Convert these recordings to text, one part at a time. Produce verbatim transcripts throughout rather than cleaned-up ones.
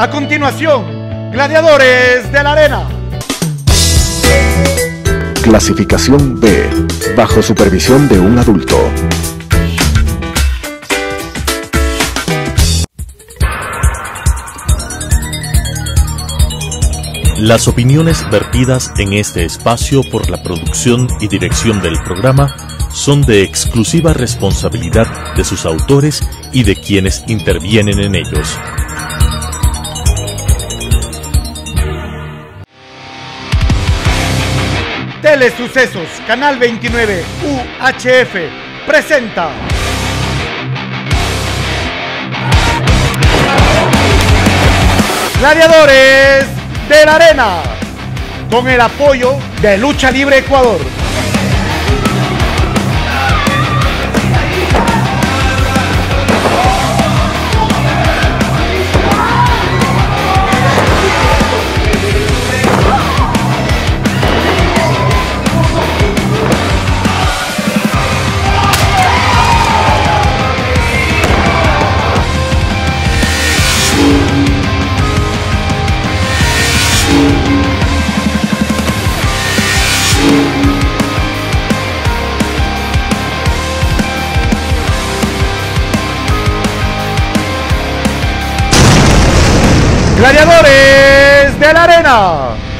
A continuación, Gladiadores de la Arena. Clasificación B, bajo supervisión de un adulto. Las opiniones vertidas en este espacio por la producción y dirección del programa son de exclusiva responsabilidad de sus autores y de quienes intervienen en ellos. Telesucesos, Canal veintinueve, U H F, presenta Gladiadores de la Arena, con el apoyo de Lucha Libre Ecuador. Gladiadores de la Arena.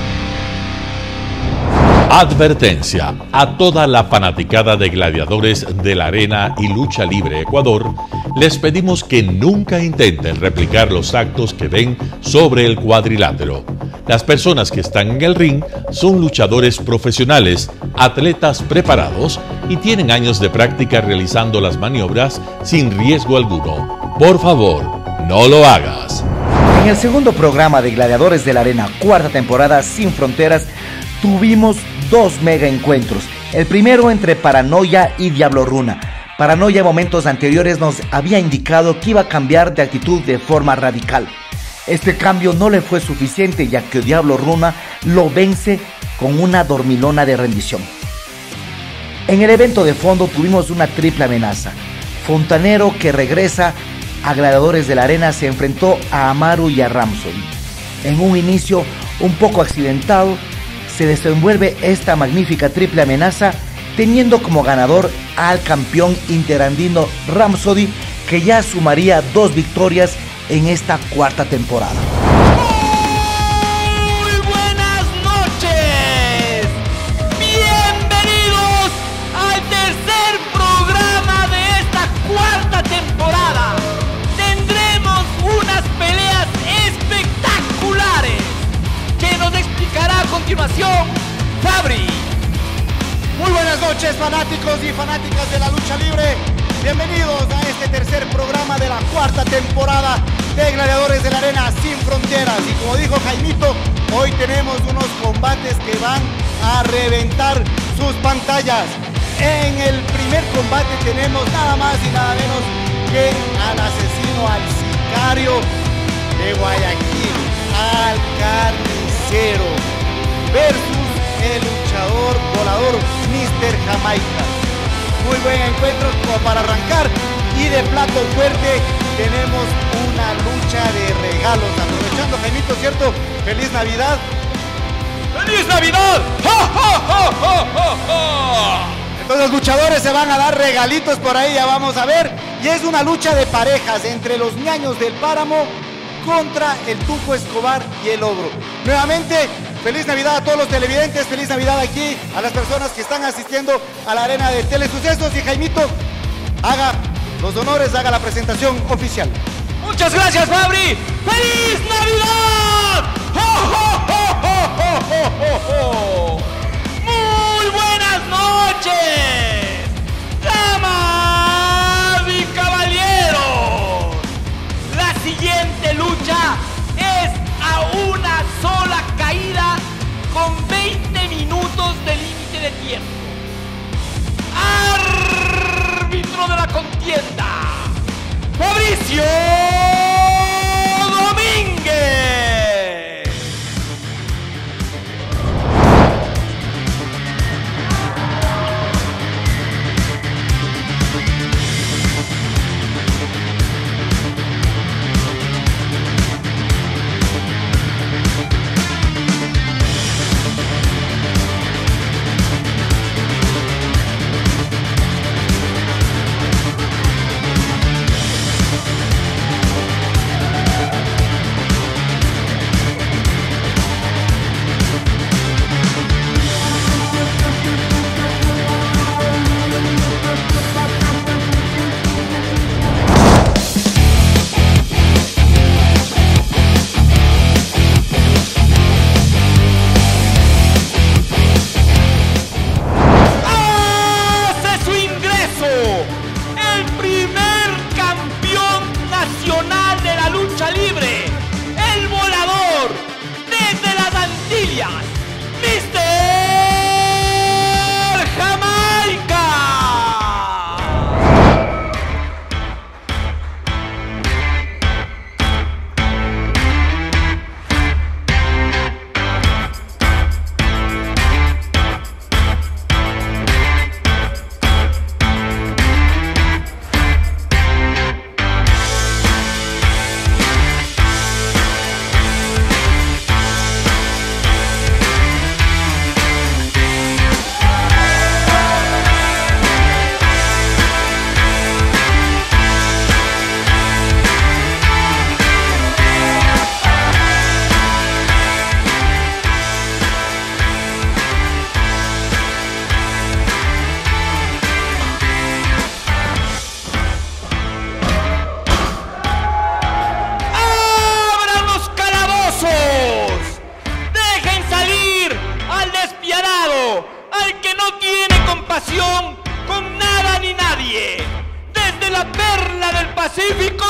Advertencia a toda la fanaticada de Gladiadores de la Arena y Lucha Libre Ecuador. Les pedimos que nunca intenten replicar los actos que ven sobre el cuadrilátero. Las personas que están en el ring son luchadores profesionales, atletas preparados y tienen años de práctica realizando las maniobras sin riesgo alguno. Por favor, no lo hagas. En el segundo programa de Gladiadores de la Arena, cuarta temporada Sin Fronteras, tuvimos dos mega encuentros. El primero entre Paranoia y Diablo Runa. Paranoia en momentos anteriores nos había indicado que iba a cambiar de actitud de forma radical. Este cambio no le fue suficiente, ya que Diablo Runa lo vence con una dormilona de rendición. En el evento de fondo tuvimos una triple amenaza. Fontanero, que regresa a Gladiadores de la Arena, se enfrentó a Amaru y a Rhapsody. En un inicio un poco accidentado, se desenvuelve esta magnífica triple amenaza, teniendo como ganador al campeón interandino Rhapsody, que ya sumaría dos victorias en esta cuarta temporada. Muy buenas noches, bienvenidos al tercer programa de esta cuarta temporada. Tendremos unas peleas espectaculares que nos explicará a continuación Fabri. Muy buenas noches, fanáticos y fanáticas de la lucha libre. Bienvenidos a este tercer programa de la cuarta temporada de Gladiadores de la Arena Sin Fronteras. Y como dijo Jaimito, hoy tenemos unos combates que van a reventar sus pantallas. En el primer combate tenemos nada más y nada menos que al asesino, al sicario de Guayaquil, al carnicero, versus el luchador volador míster Jamaica. Muy buen encuentro como para arrancar, y de plato fuerte tenemos una lucha de regalos. Aprovechando, Jaimito, ¿cierto? ¡Feliz Navidad! ¡Feliz Navidad! ¡Ja, ja, ja, ja, ja, ja! Entonces los luchadores se van a dar regalitos por ahí, ya vamos a ver. Y es una lucha de parejas entre los ñaños del Páramo contra el Tuco Escobar y el Ogro. Nuevamente, feliz Navidad a todos los televidentes, feliz Navidad aquí a las personas que están asistiendo a la arena de Telesucesos. Y Jaimito, haga los honores, haga la presentación oficial. Muchas gracias, Fabri. ¡Feliz Navidad! ¡Jo, jo, jo, jo, jo, jo, jo! Muy buenas noches, damas y caballeros. La siguiente lucha es a una sola caída con veinte minutos de límite de tiempo. Árbitro de la contienda, Fabricio Domínguez.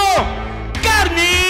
Carnicero.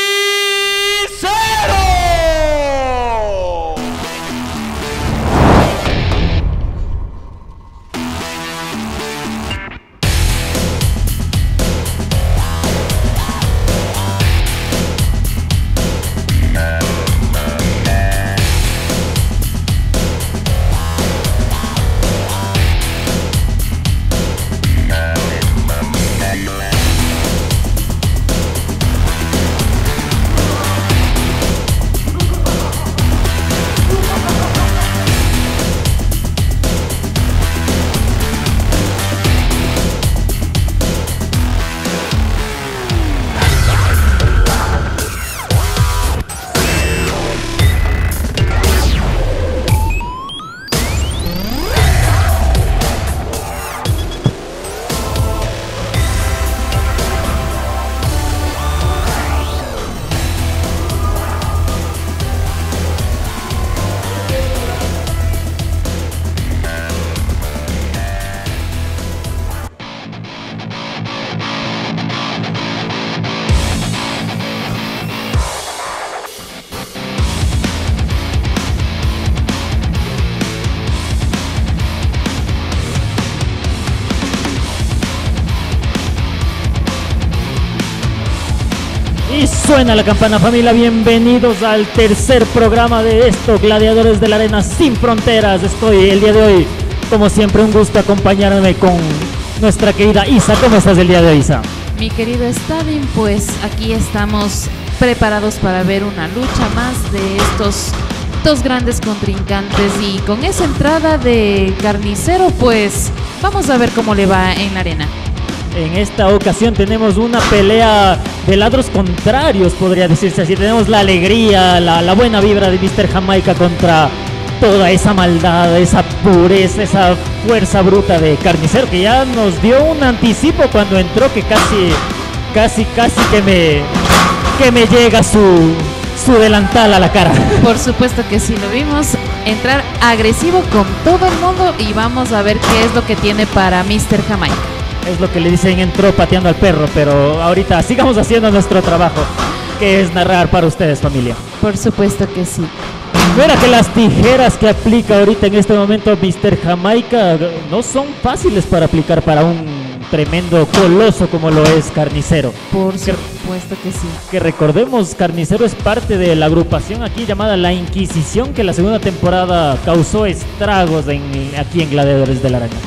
Y suena la campana, familia. Bienvenidos al tercer programa de esto, Gladiadores de la Arena Sin Fronteras. Estoy el día de hoy, como siempre, un gusto acompañarme con nuestra querida Isa. ¿Cómo estás el día de hoy, Isa? Mi querido Stadin, pues aquí estamos preparados para ver una lucha más de estos dos grandes contrincantes, y con esa entrada de Carnicero, pues vamos a ver cómo le va en la arena. En esta ocasión tenemos una pelea de ladros contrarios, podría decirse así. Tenemos la alegría, la, la buena vibra de míster Jamaica contra toda esa maldad, esa pureza, esa fuerza bruta de Carnicero, que ya nos dio un anticipo cuando entró, que casi, casi, casi que me, que me llega su, su delantal a la cara. Por supuesto que sí, lo vimos entrar agresivo con todo el mundo, y vamos a ver qué es lo que tiene para míster Jamaica. Es lo que le dicen, entró pateando al perro, pero ahorita sigamos haciendo nuestro trabajo, que es narrar para ustedes, familia. Por supuesto que sí. Mira que las tijeras que aplica ahorita en este momento míster Jamaica no son fáciles para aplicar para un tremendo coloso como lo es Carnicero. Por que, supuesto que sí. Que recordemos, Carnicero es parte de la agrupación aquí llamada La Inquisición, que la segunda temporada causó estragos en, aquí en Gladiadores de la Arena.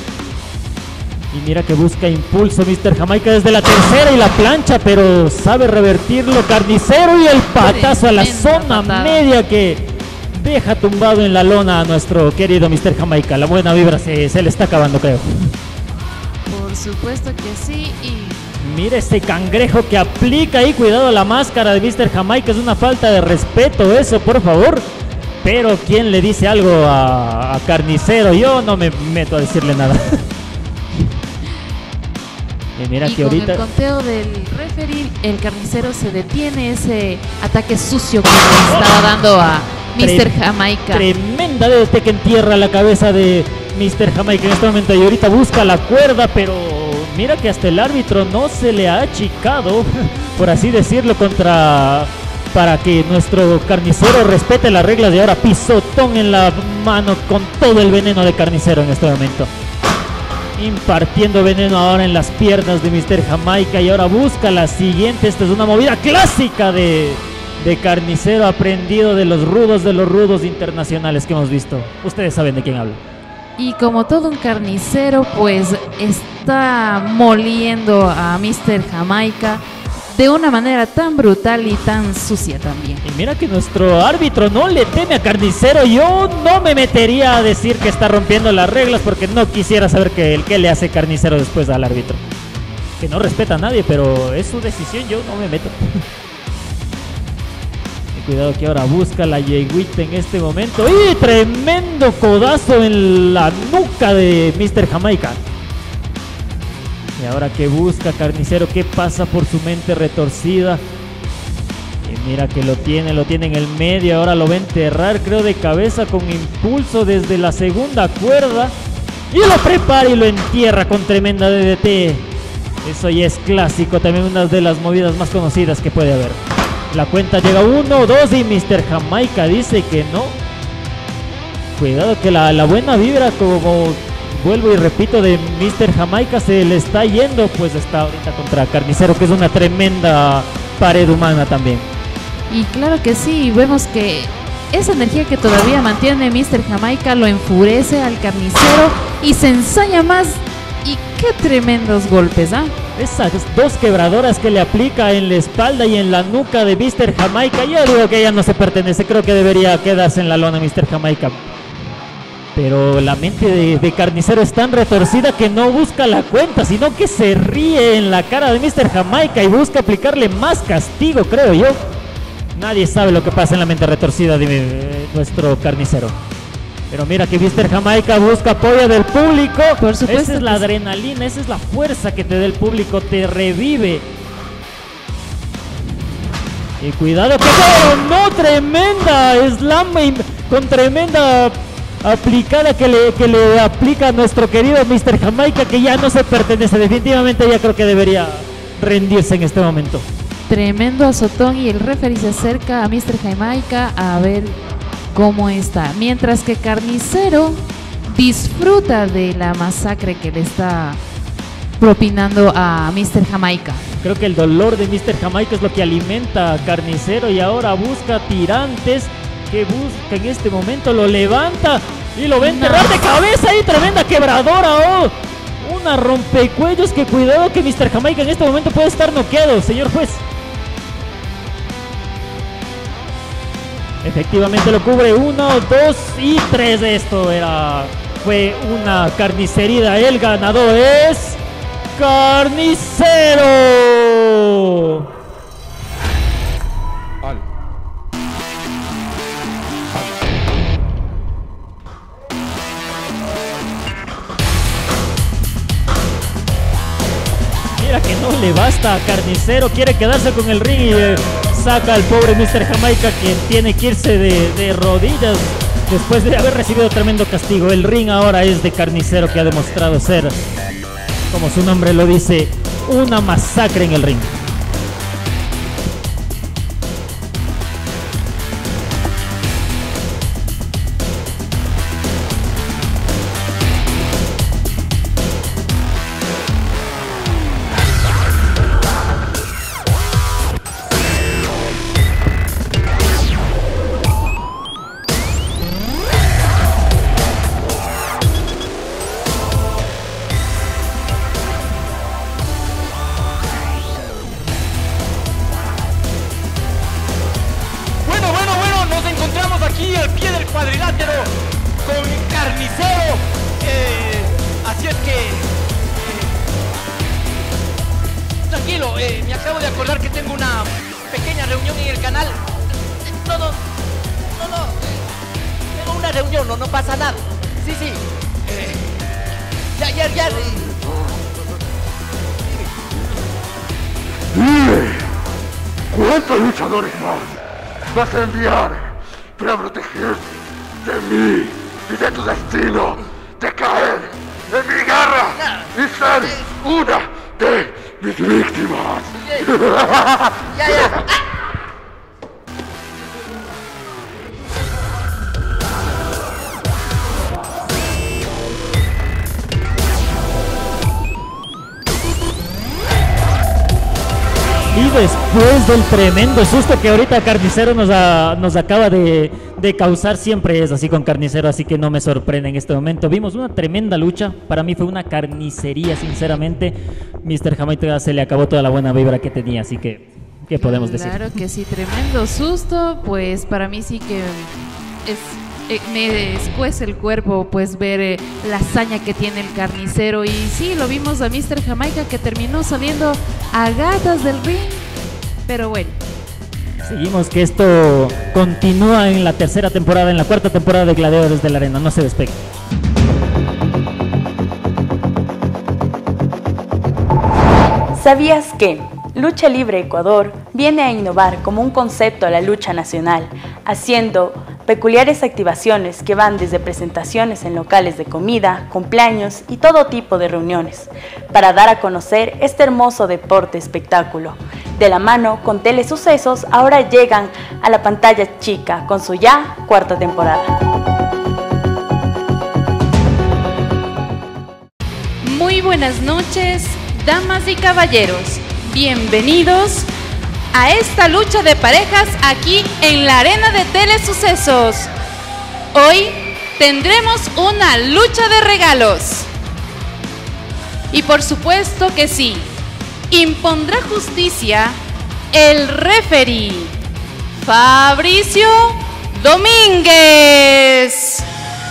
Y mira que busca impulso míster Jamaica desde la tercera y la plancha, pero sabe revertirlo Carnicero, y el patazo a la zona patada media que deja tumbado en la lona a nuestro querido míster Jamaica. La buena vibra se, se le está acabando, creo. Por supuesto que sí. Y mira ese cangrejo que aplica ahí, cuidado a la máscara de míster Jamaica, es una falta de respeto eso, por favor. Pero ¿quién le dice algo a, a Carnicero? Yo no me meto a decirle nada. Y mira y que con ahorita el conteo del referee, el Carnicero se detiene ese ataque sucio que le estaba dando a míster Jamaica. Tremenda D D T que entierra la cabeza de míster Jamaica en este momento, y ahorita busca la cuerda, pero mira que hasta el árbitro no se le ha achicado, por así decirlo, contra para que nuestro Carnicero respete las reglas. Y ahora pisotón en la mano con todo el veneno de Carnicero en este momento, impartiendo veneno ahora en las piernas de míster Jamaica, y ahora busca la siguiente. Esta es una movida clásica de, de Carnicero, aprendido de los rudos de los rudos internacionales que hemos visto. Ustedes saben de quién hablo. Y como todo un Carnicero, pues está moliendo a míster Jamaica de una manera tan brutal y tan sucia también. Y mira que nuestro árbitro no le teme a Carnicero. Yo no me metería a decir que está rompiendo las reglas, porque no quisiera saber que el que le hace Carnicero después al árbitro, que no respeta a nadie, pero es su decisión, yo no me meto. Y cuidado que ahora busca la yeguita en este momento, y tremendo codazo en la nuca de míster Jamaica. Y ahora que busca Carnicero, ¿qué pasa por su mente retorcida? Y mira que lo tiene, lo tiene en el medio. Ahora lo va a enterrar, creo, de cabeza con impulso desde la segunda cuerda. Y lo prepara y lo entierra con tremenda D D T. Eso ya es clásico, también una de las movidas más conocidas que puede haber. La cuenta llega uno, dos y mister Jamaica dice que no. Cuidado que la, la buena vibra, como vuelvo y repito, de mister Jamaica se le está yendo, pues está ahorita contra Carnicero, que es una tremenda pared humana también. Y claro que sí, vemos que esa energía que todavía mantiene mister Jamaica lo enfurece al Carnicero y se ensaña más. Y qué tremendos golpes, ¿ah? ¿eh? Esas dos quebradoras que le aplica en la espalda y en la nuca de mister Jamaica, yo digo que ya no se pertenece, creo que debería quedarse en la lona mister Jamaica. Pero la mente de, de Carnicero es tan retorcida que no busca la cuenta, sino que se ríe en la cara de mister Jamaica y busca aplicarle más castigo, creo yo. Nadie sabe lo que pasa en la mente retorcida de eh, nuestro Carnicero. Pero mira que mister Jamaica busca apoyo del público. Por supuesto. Esa es la adrenalina, esa es la fuerza que te da el público, te revive. Y cuidado que no, no, tremenda slam con tremenda aplicada que le, que le aplica a nuestro querido mister Jamaica, que ya no se pertenece. Definitivamente ya creo que debería rendirse en este momento. Tremendo azotón y el referee se acerca a mister Jamaica a ver cómo está, mientras que Carnicero disfruta de la masacre que le está propinando a mister Jamaica. Creo que el dolor de mister Jamaica es lo que alimenta a Carnicero y ahora busca tirantes, que busca en este momento, lo levanta y lo va a enterrar de cabeza y tremenda quebradora. Oh, una rompecuellos, que cuidado que mister Jamaica en este momento puede estar noqueado, señor juez. Efectivamente lo cubre, uno, dos y tres. Esto era, fue una carnicería. El ganador es Carnicero. Mira que no le basta a Carnicero, quiere quedarse con el ring y eh, saca al pobre mister Jamaica, que tiene que irse de, de rodillas después de haber recibido tremendo castigo. El ring ahora es de Carnicero, que ha demostrado ser, como su nombre lo dice, una masacre en el ring. ¿Cuántos luchadores más vas a enviar para protegerte de mí y de tu destino de caer en mi garra y ser una de mis víctimas? Ya, ya. Y después del tremendo susto que ahorita Carnicero nos, a, nos acaba de, de causar, siempre es así con Carnicero, así que no me sorprende en este momento. Vimos una tremenda lucha, para mí fue una carnicería, sinceramente. mister Jamaica se le acabó toda la buena vibra que tenía, así que, ¿qué podemos decir? Claro que sí, tremendo susto, pues para mí sí que es... Eh, me escuece el cuerpo pues ver eh, la hazaña que tiene el Carnicero. Y sí, lo vimos a mister Jamaica, que terminó saliendo a gatas del ring, pero bueno, seguimos, que esto continúa en la tercera temporada, en la cuarta temporada de Gladiadores de la Arena. No se despegue. ¿Sabías que Lucha Libre Ecuador viene a innovar como un concepto a la lucha nacional, haciendo peculiares activaciones que van desde presentaciones en locales de comida, cumpleaños y todo tipo de reuniones, para dar a conocer este hermoso deporte espectáculo. De la mano con Telesucesos, ahora llegan a la pantalla chica con su ya cuarta temporada. Muy buenas noches, damas y caballeros. Bienvenidos a esta lucha de parejas aquí en la arena de Telesucesos. Hoy tendremos una lucha de regalos. Y por supuesto que sí, impondrá justicia el referee Fabricio Domínguez.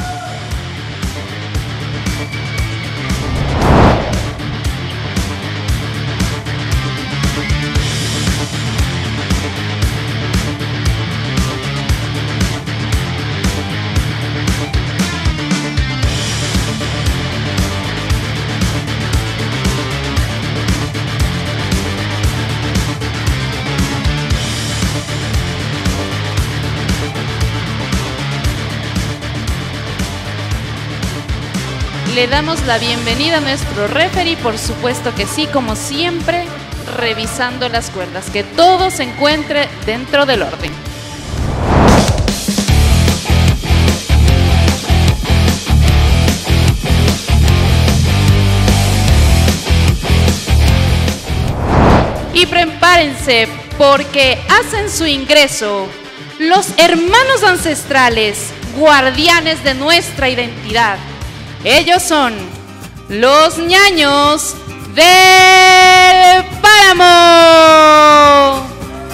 Le damos la bienvenida a nuestro referee, por supuesto que sí, como siempre, revisando las cuerdas, que todo se encuentre dentro del orden. Y prepárense, porque hacen su ingreso los hermanos ancestrales, guardianes de nuestra identidad. Ellos son los ñaños del Páramo.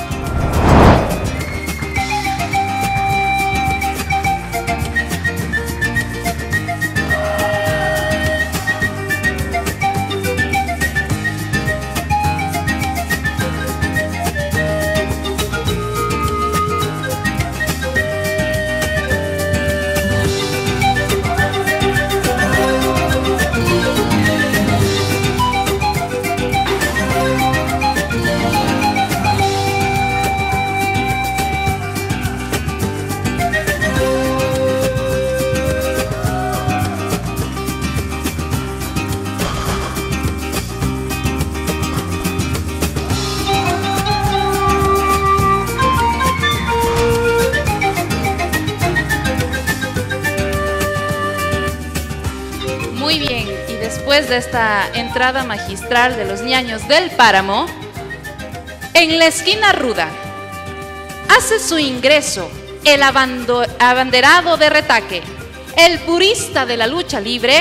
Muy bien, y después de esta entrada magistral de los ñaños del Páramo, en la esquina ruda hace su ingreso el abanderado de Retaque, el purista de la lucha libre,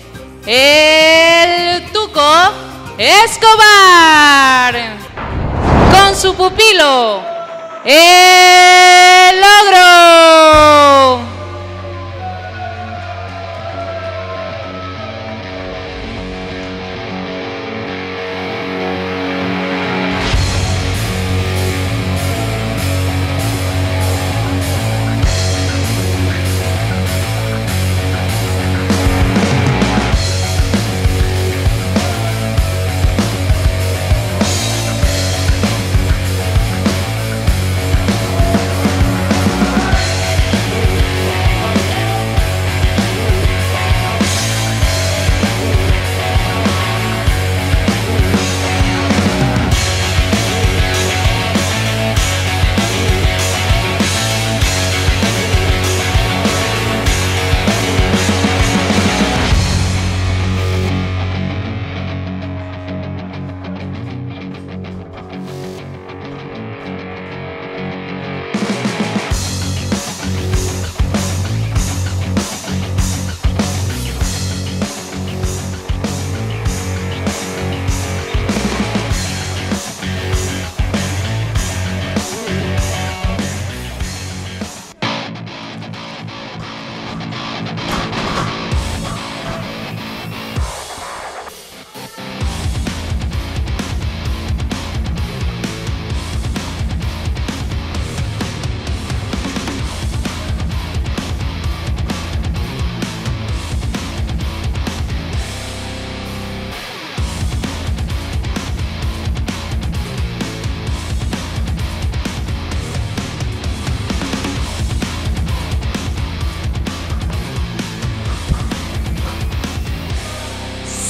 el Tuco Escobar, con su pupilo, el Ogro.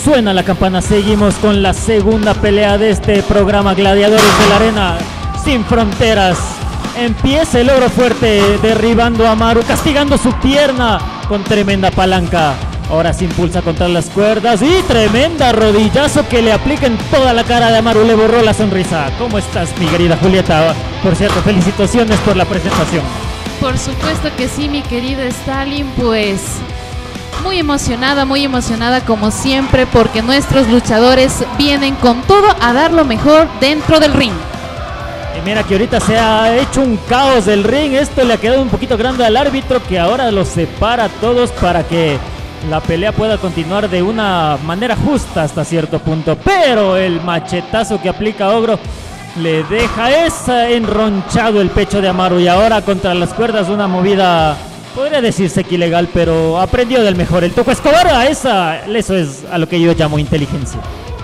suena la campana. Seguimos con la segunda pelea de este programa Gladiadores de la Arena Sin Fronteras. Empieza el ogro fuerte derribando a Amaru, castigando su pierna con tremenda palanca. Ahora se impulsa contra las cuerdas y tremenda rodillazo que le aplica en toda la cara de Amaru. Le borró la sonrisa. ¿Cómo estás, mi querida Julieta? Por cierto, felicitaciones por la presentación. Por supuesto que sí, mi querido Stalin, pues muy emocionada, muy emocionada como siempre, porque nuestros luchadores vienen con todo a dar lo mejor dentro del ring. Y mira que ahorita se ha hecho un caos del ring. Esto le ha quedado un poquito grande al árbitro, que ahora los separa a todos para que la pelea pueda continuar de una manera justa hasta cierto punto. Pero el machetazo que aplica Ogro le deja esa enronchado el pecho de Amaru. Y ahora contra las cuerdas una movida, podría decirse que ilegal, pero aprendió del mejor. El Tuco Escobar, a esa, eso es a lo que yo llamo inteligencia.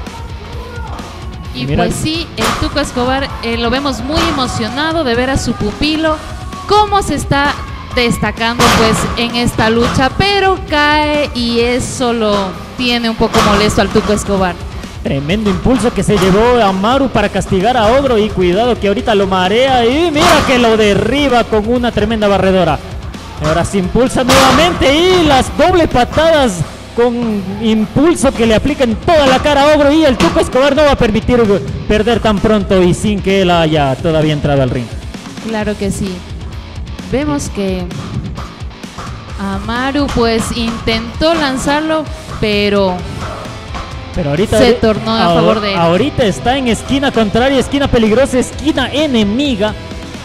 Y Mira. pues sí, el Tuco Escobar eh, lo vemos muy emocionado de ver a su pupilo cómo se está destacando pues en esta lucha, pero cae y eso lo tiene un poco molesto al Tuco Escobar. Tremendo impulso que se llevó a Amaru para castigar a Ogro, y cuidado que ahorita lo marea y mira que lo derriba con una tremenda barredora. Ahora se impulsa nuevamente y las doble patadas con impulso que le aplica en toda la cara a Ogro, y el Tuco Escobar no va a permitir perder tan pronto y sin que él haya todavía entrado al ring. Claro que sí. Vemos que Amaru pues intentó lanzarlo, pero, pero ahorita se tornó a ahor, favor de él. Ahorita está en esquina contraria, esquina peligrosa, esquina enemiga.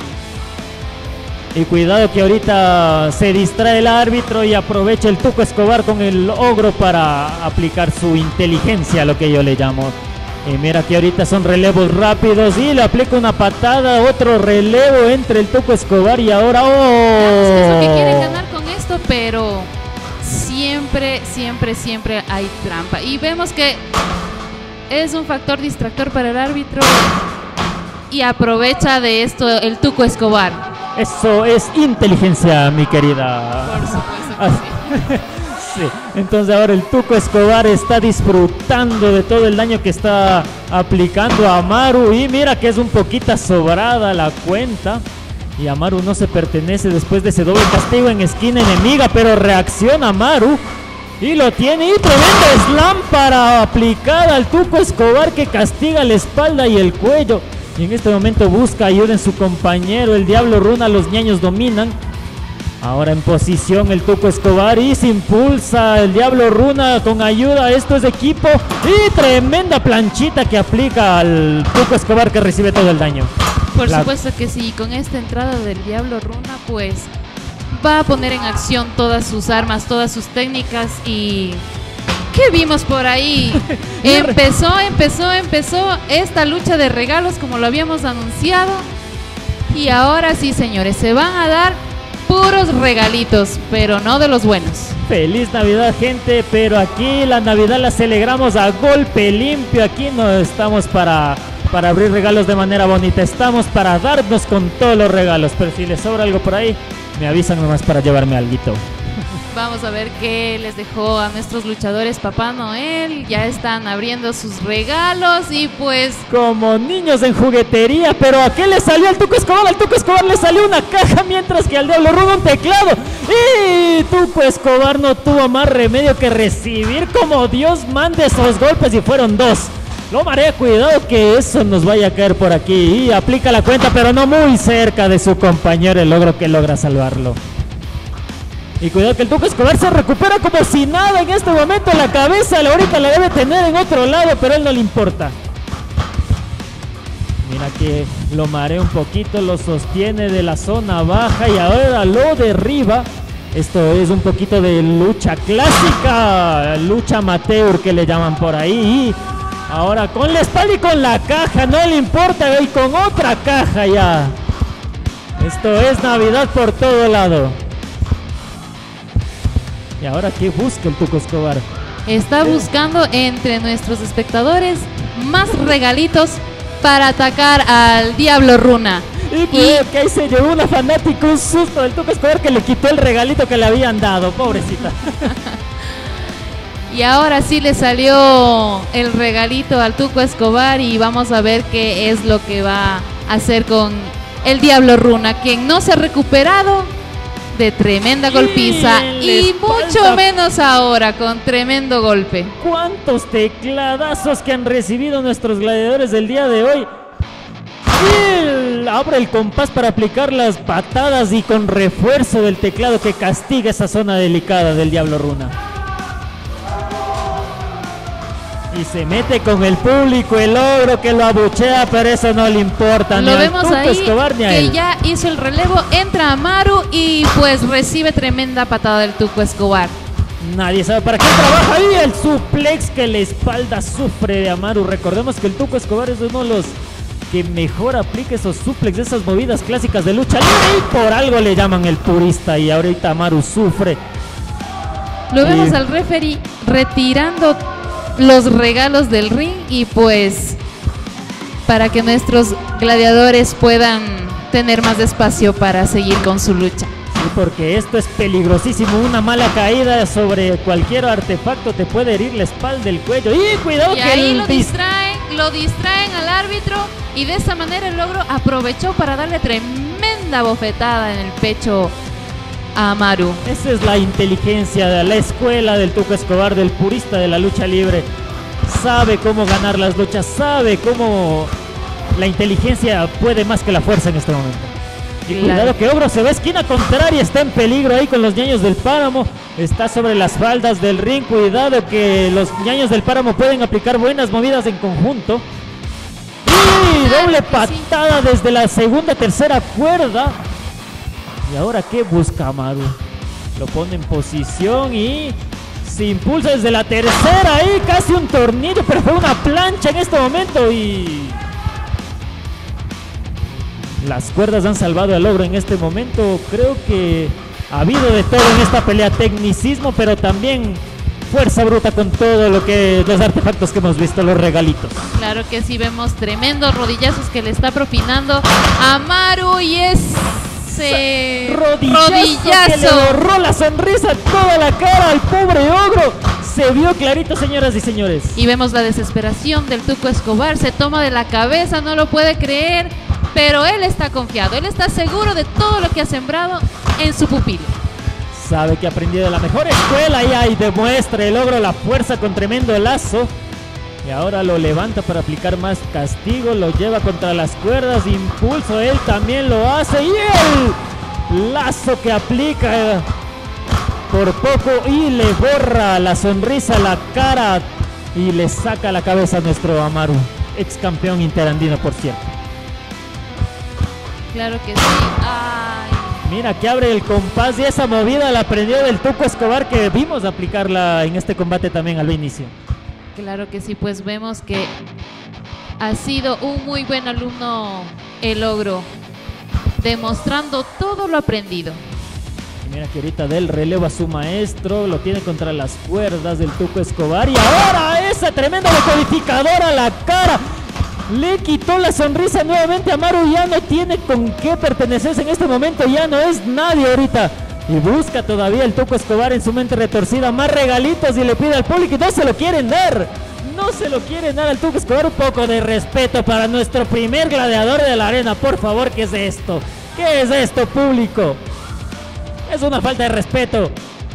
Y cuidado que ahorita se distrae el árbitro y aprovecha el Tuco Escobar con el Ogro para aplicar su inteligencia, lo que yo le llamo. Y mira que ahorita son relevos rápidos y le aplica una patada, otro relevo entre el Tuco Escobar y ahora ¡oh! Es lo que quieren ganar con esto, pero siempre, siempre, siempre hay trampa. Y vemos que es un factor distractor para el árbitro y aprovecha de esto el Tuco Escobar. Eso es inteligencia, mi querida. Por supuesto que sí. Sí, entonces ahora el Tuco Escobar está disfrutando de todo el daño que está aplicando a Amaru. Y mira que es un poquito sobrada la cuenta. Y Amaru no se pertenece después de ese doble castigo en esquina enemiga. Pero reacciona Amaru y lo tiene. Y tremendo slam para aplicar al Tuco Escobar, que castiga la espalda y el cuello. Y en este momento busca ayuda en su compañero, el Diablo Runa. Los ñaños dominan. Ahora en posición el Tuco Escobar y se impulsa el Diablo Runa con ayuda. Esto es de equipo y tremenda planchita que aplica al Tuco Escobar, que recibe todo el daño. Por La... supuesto que sí, con esta entrada del Diablo Runa pues va a poner en acción todas sus armas, todas sus técnicas. Y ¿qué vimos por ahí? empezó, empezó, empezó esta lucha de regalos como lo habíamos anunciado. Y ahora sí, señores, se van a dar puros regalitos, pero no de los buenos. Feliz Navidad, gente, pero aquí la Navidad la celebramos a golpe limpio. Aquí no estamos para, para abrir regalos de manera bonita, estamos para darnos con todos los regalos. Pero si les sobra algo por ahí, me avisan nomás para llevarme alguito. Vamos a ver qué les dejó a nuestros luchadores Papá Noel. Ya están abriendo sus regalos y pues... como niños en juguetería. Pero ¿a qué le salió al Tuco Escobar? Al Tuco Escobar le salió una caja, mientras que al Diablo Runa un teclado. Y Tuco Escobar no tuvo más remedio que recibir como Dios mande esos golpes, y fueron dos. Lo marea, cuidado que eso nos vaya a caer por aquí. Y aplica la cuenta, pero no muy cerca de su compañero, el Ogro, que logra salvarlo. Y cuidado que el Tuco Escobar se recupera como si nada en este momento. La cabeza la ahorita la debe tener en otro lado, pero a él no le importa. Mira que lo marea un poquito, lo sostiene de la zona baja y ahora lo derriba. Esto es un poquito de lucha clásica, lucha amateur que le llaman por ahí. Y ahora con la espalda y con la caja, no le importa, y con otra caja ya. Esto es Navidad por todo lado. Y ahora, ¿qué busca el Tuco Escobar? Está buscando entre nuestros espectadores más regalitos para atacar al Diablo Runa. Y pues que ahí se llevó una fanática, un susto del Tuco Escobar, que le quitó el regalito que le habían dado, pobrecita. Y ahora sí le salió el regalito al Tuco Escobar y vamos a ver qué es lo que va a hacer con el Diablo Runa, quien no se ha recuperado de tremenda golpiza y mucho menos ahora con tremendo golpe. ¿Cuántos tecladazos que han recibido nuestros gladiadores del día de hoy? Y abre el compás para aplicar las patadas y con refuerzo del teclado que castiga esa zona delicada del Diablo Runa. Y se mete con el público, el ogro que lo abuchea, pero eso no le importa. Lo vemos ahí Escobar, ni a que él. ya hizo el relevo, entra Amaru y pues recibe tremenda patada del Tuco Escobar. Nadie sabe para qué trabaja ahí el suplex que la espalda sufre de Amaru. Recordemos que el Tuco Escobar es uno de los que mejor aplica esos suplex, esas movidas clásicas de lucha libre, y por algo le llaman el purista, y ahorita Amaru sufre. Lo vemos Y- al referee retirando los regalos del ring y pues para que nuestros gladiadores puedan tener más espacio para seguir con su lucha. Sí, porque esto es peligrosísimo. Una mala caída sobre cualquier artefacto te puede herir la espalda, el cuello. Y cuidado Y que ahí el lo dis- distraen, lo distraen al árbitro y de esta manera el ogro aprovechó para darle tremenda bofetada en el pecho a Amaru. Esa es la inteligencia de la escuela del Tuco Escobar, del purista de la lucha libre. Sabe cómo ganar las luchas, sabe cómo la inteligencia puede más que la fuerza en este momento. Y Claro. cuidado que Ogro se va a esquina contraria, está en peligro ahí con los ñaños del páramo, está sobre las faldas del ring. Cuidado que los ñaños del páramo pueden aplicar buenas movidas en conjunto. Y doble patada desde la segunda, tercera cuerda. ¿Y ahora qué busca Amaru? Lo pone en posición y se impulsa desde la tercera ahí, casi un tornillo, pero fue una plancha en este momento y las cuerdas han salvado al ogro en este momento. Creo que ha habido de todo en esta pelea, tecnicismo, pero también fuerza bruta con todo lo que los artefactos que hemos visto, los regalitos. Claro que sí, vemos tremendos rodillazos que le está propinando a Amaru y es Rodillazo, que le borró la sonrisa toda la cara al pobre ogro. Se vio clarito, señoras y señores. Y vemos la desesperación del Tuco Escobar, se toma de la cabeza, no lo puede creer, pero él está confiado, él está seguro de todo lo que ha sembrado en su pupilo. Sabe que ha aprendido de la mejor escuela y ahí demuestra el ogro la fuerza con tremendo lazo. Y ahora lo levanta para aplicar más castigo, lo lleva contra las cuerdas, impulso, él también lo hace y el lazo que aplica por poco y le borra la sonrisa, la cara y le saca la cabeza a nuestro Amaru, ex campeón interandino por cierto. Claro que sí. Ay. Mira que abre el compás y esa movida la aprendió del Tuco Escobar que vimos aplicarla en este combate también al inicio. Claro que sí, pues vemos que ha sido un muy buen alumno el ogro, demostrando todo lo aprendido. Y mira que ahorita del relevo a su maestro, lo tiene contra las cuerdas del Tuco Escobar y ahora esa tremenda decodificadora a la cara. Le quitó la sonrisa nuevamente a Amaru, ya no tiene con qué pertenecerse en este momento, ya no es nadie ahorita. Y busca todavía el Tuco Escobar en su mente retorcida más regalitos y le pide al público y no se lo quieren dar. No se lo quieren dar al Tuco Escobar. Un poco de respeto para nuestro primer gladiador de la arena. Por favor, ¿qué es esto? ¿Qué es esto, público? Es una falta de respeto.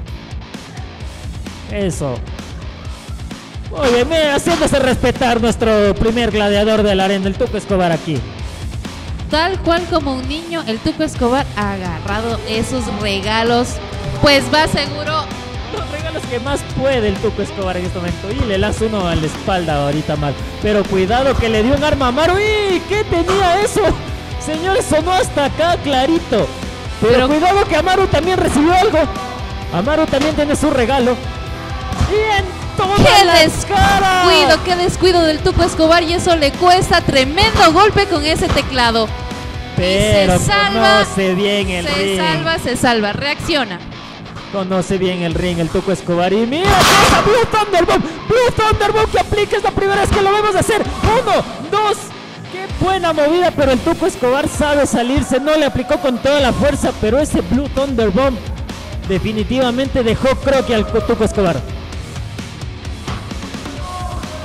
Eso. Muy bien, mira, haciéndose respetar nuestro primer gladiador de la arena, el Tuco Escobar aquí. Tal cual como un niño, el Tuco Escobar ha agarrado esos regalos, pues va seguro. Los regalos que más puede el Tuco Escobar en este momento. Y le lanza uno a la espalda ahorita mal. Pero cuidado que le dio un arma a Amaru. ¡Y qué tenía eso! Señores, sonó hasta acá clarito. Pero, Pero cuidado que Amaru también recibió algo. Amaru también tiene su regalo. Y en toda ¡Qué la cara! descuido! ¡Qué descuido del Tuco Escobar! Y eso le cuesta tremendo golpe con ese teclado. Pero y se salva, conoce bien el se ring. salva, se salva, reacciona. Conoce bien el ring el Tuco Escobar. Y mira esa Blue Thunderbomb. Blue Thunderbomb que aplica, es la primera vez que lo vemos hacer. Uno, dos. Qué buena movida, pero el Tuco Escobar sabe salirse. No le aplicó con toda la fuerza, pero ese Blue Thunderbomb definitivamente dejó croquis al Tuco Escobar.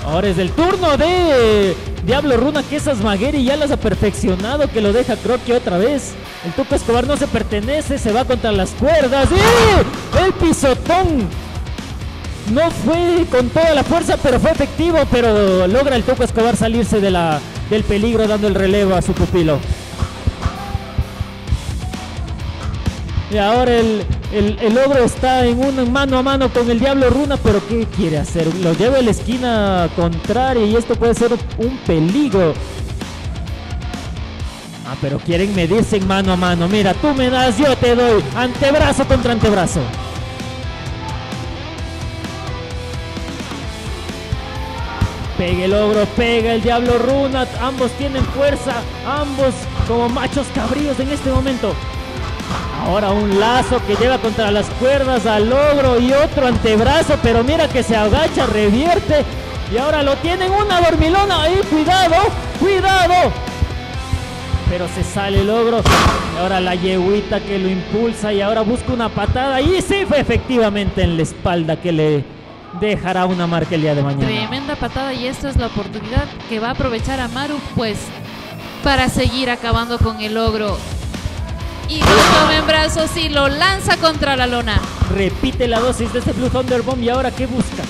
Ahora es el turno de Diablo Runa, que esas Magueri ya las ha perfeccionado, que lo deja croquis otra vez. El Tuco Escobar no se pertenece, se va contra las cuerdas. ¡Y el pisotón! No fue con toda la fuerza, pero fue efectivo, pero logra el Tuco Escobar salirse de la, del peligro, dando el relevo a su pupilo. Y ahora el, el, el ogro está en un mano a mano con el Diablo Runa, pero ¿qué quiere hacer? Lo lleva a la esquina contraria y esto puede ser un peligro. Ah, pero quieren medirse en mano a mano. Mira, tú me das, yo te doy. Antebrazo contra antebrazo. Pega el ogro, pega el Diablo Runa. Ambos tienen fuerza, ambos como machos cabríos en este momento. Ahora un lazo que lleva contra las cuerdas al ogro y otro antebrazo, pero mira que se agacha, revierte y ahora lo tienen una dormilona. Ahí, cuidado, cuidado. Pero se sale el ogro y ahora la yeguita que lo impulsa y ahora busca una patada y sí fue efectivamente en la espalda, que le dejará una marca el día de mañana. Tremenda patada, y esta es la oportunidad que va a aprovechar Amaru pues para seguir acabando con el ogro. Y lo toma en brazos y lo lanza contra la lona. Repite la dosis de este Blue Thunder Bomb y ahora ¿qué busca?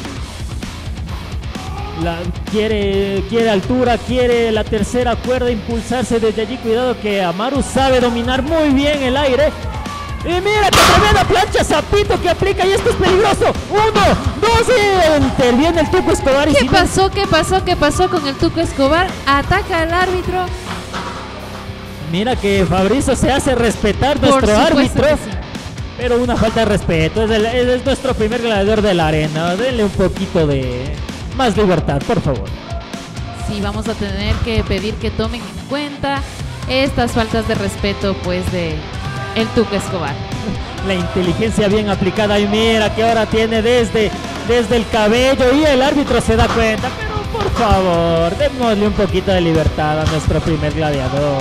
La, quiere, quiere altura, quiere la tercera cuerda, impulsarse desde allí. Cuidado que Amaru sabe dominar muy bien el aire. Y mira qué tremenda plancha Zapito que aplica, y esto es peligroso. Uno, dos y interviene el Tuco Escobar. Y ¿Qué si pasó? no... ¿Qué pasó? ¿Qué pasó con el Tuco Escobar? Ataca al árbitro. Mira que Fabrizio se hace respetar, nuestro árbitro. Sí. Pero una falta de respeto. Es, el, es nuestro primer gladiador de la arena. Denle un poquito de más libertad, por favor. Sí, vamos a tener que pedir que tomen en cuenta estas faltas de respeto, pues, de el Tuco Escobar. La inteligencia bien aplicada, y mira que ahora tiene desde, desde el cabello, y el árbitro se da cuenta. Pero por favor, démosle un poquito de libertad a nuestro primer gladiador.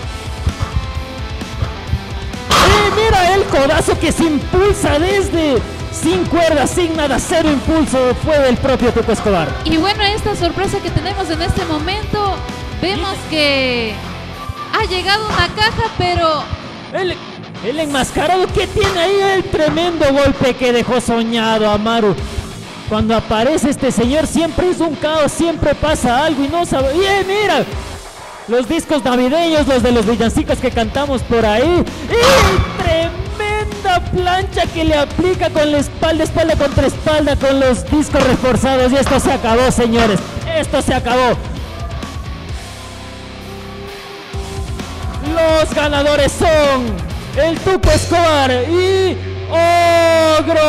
Y mira el codazo que se impulsa desde sin cuerdas, sin nada, cero impulso, fue del propio Tuco Escobar. Y bueno, esta sorpresa que tenemos en este momento, vemos que ha llegado una caja, pero el, el enmascarado que tiene ahí, el tremendo golpe que dejó soñado a Amaru. Cuando aparece este señor siempre es un caos, siempre pasa algo y no sabe. ¡Bien, mira! Los discos navideños, los de los villancicos que cantamos por ahí. ¡Y tremenda plancha que le aplica con la espalda, espalda contra espalda, con los discos reforzados! Y esto se acabó, señores. Esto se acabó. Los ganadores son el Tuco Escobar y Ogro.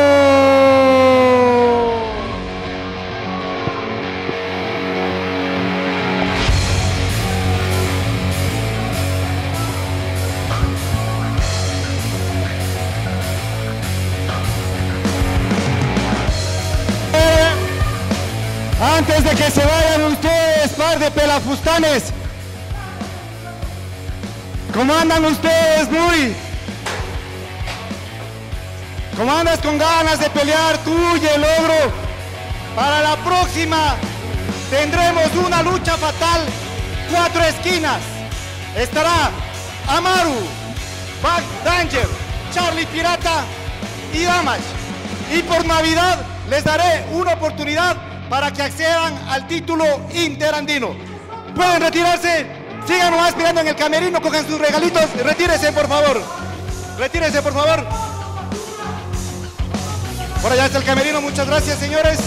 Antes de que se vayan ustedes, par de pelafustanes, ¿cómo andan ustedes? Muy. ¿Cómo andas con ganas de pelear tú y el ogro? Para la próxima tendremos una lucha fatal, cuatro esquinas. Estará Amaru, Back Danger, Charlie Pirata y Damage. Y por Navidad les daré una oportunidad para que accedan al título interandino. Pueden retirarse, sigan nomás mirando en el camerino, cojan sus regalitos, retírese por favor. Retírese por favor. Por allá está el camerino, muchas gracias señores.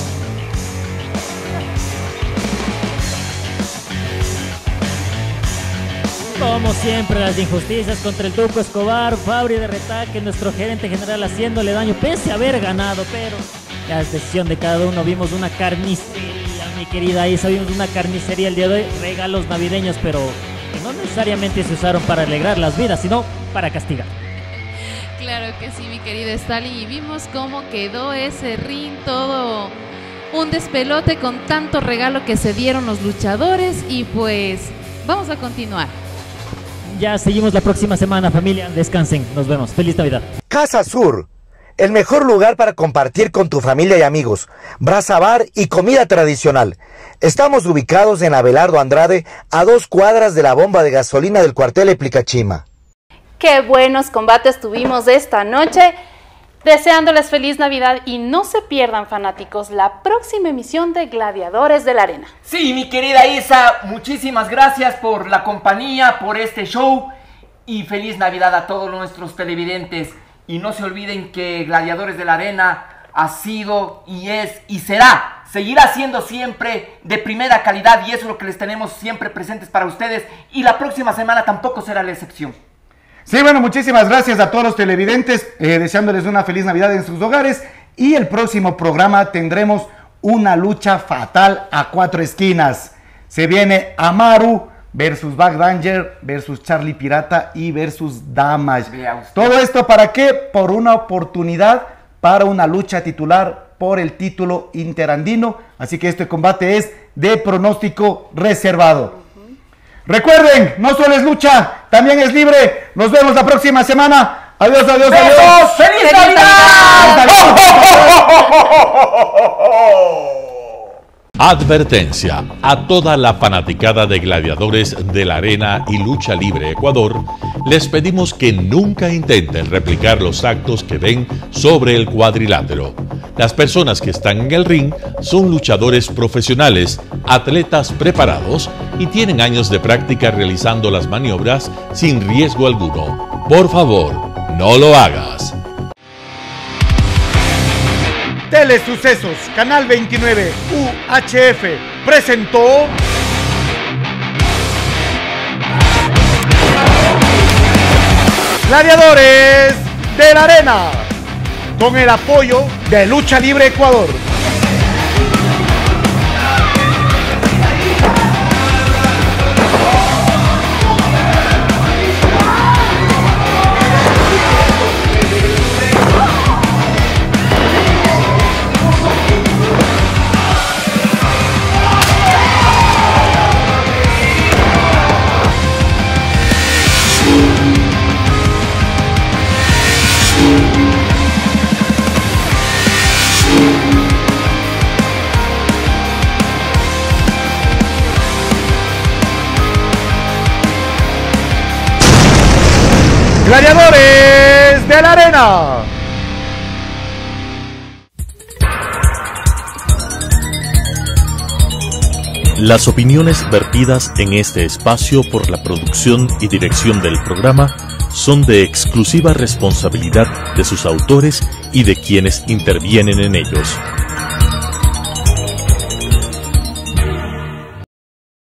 Como siempre, las injusticias contra el Tuco Escobar, Fabri de Retaque, nuestro gerente general haciéndole daño, pese a haber ganado, pero ya es decisión de cada uno. Vimos una carnicería, mi querida Isa, vimos una carnicería el día de hoy, regalos navideños, pero que no necesariamente se usaron para alegrar las vidas, sino para castigar. Claro que sí, mi querida Stalin, y vimos cómo quedó ese ring, todo un despelote con tanto regalo que se dieron los luchadores, y pues vamos a continuar. Ya seguimos la próxima semana, familia. Descansen. Nos vemos. Feliz Navidad. Casa Sur, el mejor lugar para compartir con tu familia y amigos, brasa bar y comida tradicional. Estamos ubicados en Abelardo Andrade, a dos cuadras de la bomba de gasolina del cuartel Eplicachima. Qué buenos combates tuvimos esta noche. Deseándoles feliz Navidad y no se pierdan, fanáticos, la próxima emisión de Gladiadores de la Arena. Sí, mi querida Isa, muchísimas gracias por la compañía, por este show y feliz Navidad a todos nuestros televidentes. Y no se olviden que Gladiadores de la Arena ha sido y es y será, seguirá siendo siempre de primera calidad y eso es lo que les tenemos siempre presentes para ustedes y la próxima semana tampoco será la excepción. Sí, bueno, muchísimas gracias a todos los televidentes, eh, deseándoles una feliz Navidad en sus hogares y el próximo programa tendremos una lucha fatal a cuatro esquinas. Se viene Amaru versus Back Danger versus Charlie Pirata y versus Damage. ¿Todo esto para qué? Por una oportunidad para una lucha titular por el título interandino, así que este combate es de pronóstico reservado. Recuerden, no solo es lucha, también es libre. Nos vemos la próxima semana. Adiós, adiós, ¡besos! adiós. ¡Feliz Navidad! Advertencia a toda la fanaticada de Gladiadores de la Arena y Lucha Libre Ecuador, les pedimos que nunca intenten replicar los actos que ven sobre el cuadrilátero. Las personas que están en el ring son luchadores profesionales, atletas preparados y tienen años de práctica realizando las maniobras sin riesgo alguno. Por favor, no lo hagas. Telesucesos, Canal veintinueve, U H F, presentó Gladiadores de la Arena, con el apoyo de Lucha Libre Ecuador. Gladiadores de la Arena. Las opiniones vertidas en este espacio por la producción y dirección del programa son de exclusiva responsabilidad de sus autores y de quienes intervienen en ellos.